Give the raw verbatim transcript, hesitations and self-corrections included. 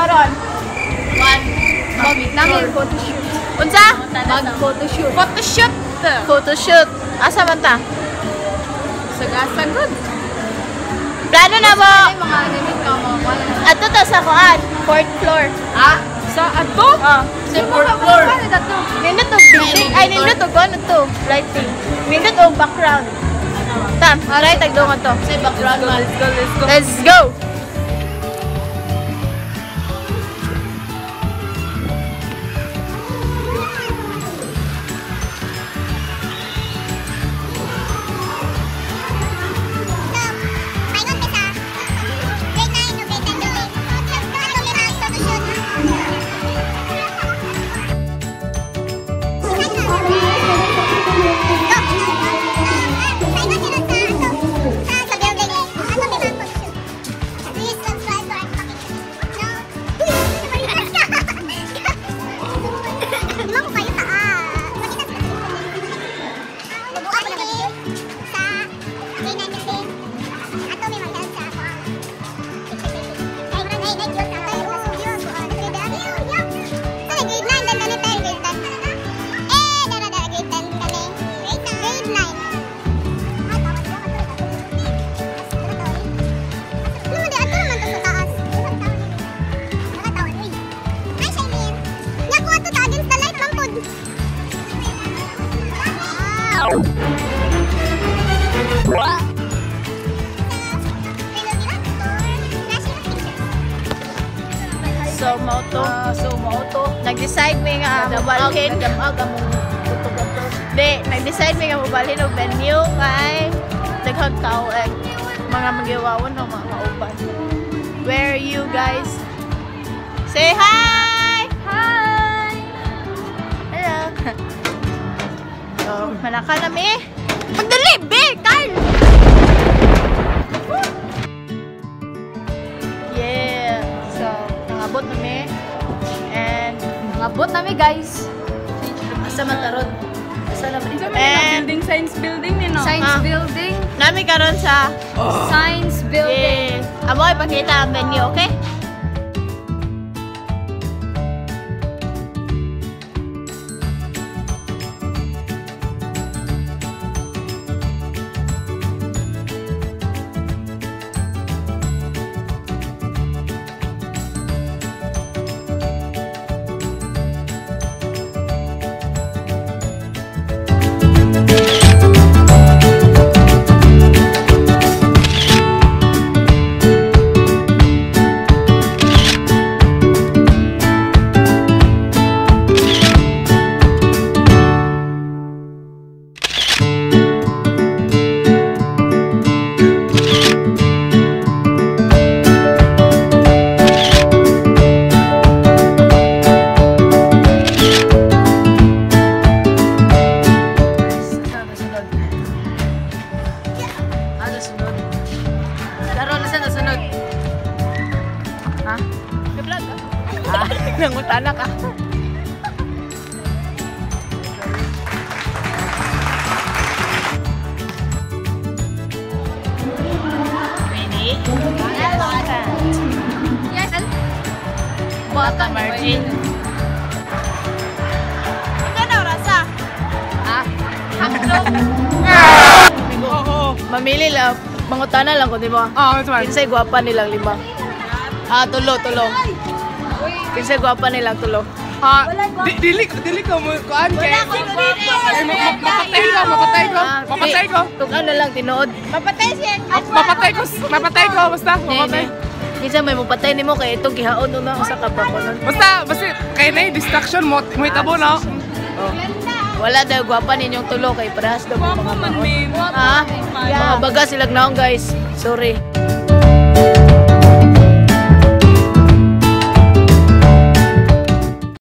karon? One. Mag photoshoot. Unsa? Mag-photoshoot. Photoshoot. Photoshoot. Asa man ta? Sagasan good. Plano na mo. Mga ganit ka mo. Ato to sa kuan, fourth floor. Ha? Sa ato? Oh. Sa fourth floor. Nindot og building. Ay nindot og ano to? Lighting. Nindot og background. Tam, aray tagdungan to. Say background. Let's go, let's go. Let's go. So, moto. Uh, so, moto. Nag-decide may nga mabalhin. Nadamag ang tutugato. Di, nag-decide may nga mabalhin og venue kay daghang tao eh. Mga magiwawon o mga kauban. Where are you guys? Say hi! Hi! Hello! So, manaka na mi. Magdali, be! Carl! Yeah! So, nangabot na mi. And, Nangabot na mi guys. Asa matarod. Asa na ba? And, building, science building ni no? Science Ah. building. nami karon sa Science building. yeah. Amo ipakita ang venue, okay? Nangutana ka. Ready? Yes. Bata Margin. Ito na rasa. Ha? Hangdog. Mamili lang. Mangutana lang ko, di ba? Oo, ito man. Kinsay gwapa nilang lima. Ah, tulo, tulo. Kinsay gwapa nilang tulo. Ah, di- dili dili ko mo kuan kay. Wala ko dili. Ay, ma- ma- mapatay ko, mapatay ko. Mapatay ko. Tug ano lang tinuod. Mapatay siya. Mapatay ko, mapatay ko basta, mapatay. Kinsa may mapatay nimo kay itong gihaon una usa ka pa kunon. Basta basta kay nay distraction mo, mo itabo no. Oh. Wala daw gwapa ninyong tulo kay parehas daw mga man, baon. babe. Ha? Mga baga silag naong guys. Sorry.